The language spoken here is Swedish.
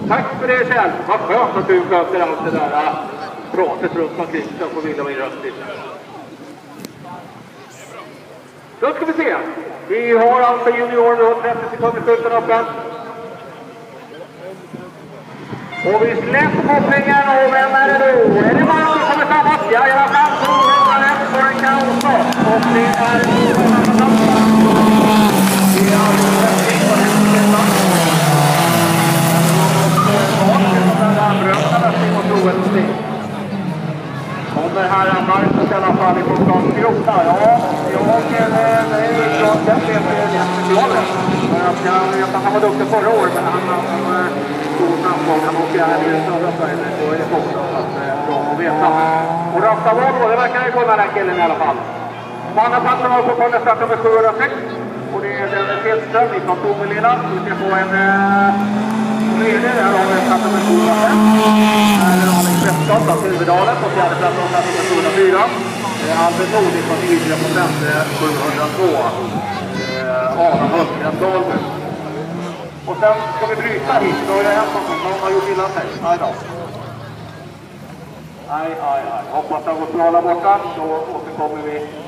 Tack för det, Kjell. Vad skönt att du sköter allt det där pratet runt omkring så får vi min röst lite. Då ska vi se. Vi har alltså junior då, 30 sekunder skjuter öppen. Och vi släpper kopplingen och vem är det då? Är det bara som kommer framåt? Ja, jag har fram så väntar rätt för en kaosstart. Och det är kommer här Marcus i alla fall ifrån Grangrota. Ja, det är ju klart att det är jättefjollet. Jag vet att han var duktig förra året, men han har stor framgång. Han åker här i södra Sverige, då är det också bra att veta. Och Rasta Volvo, det verkar ju kunna den killen i alla fall. På andra platsen har vi fortfarande start nummer 706. Och det är den Fedström från Tomelilla. Vi ska få en tredje, där har vi start nummer 705. Här är Alex Westskott av Silverdalen på fjärde plats och start nummer 704. Albert Nordic från Idre på femte 702. Adam Hultgren Dahlberg. Och sen ska vi bryta hit. Då är det en som har gjort illa sig. Aj då. Aj. Hoppas att det går bra där borta. Då återkommer vi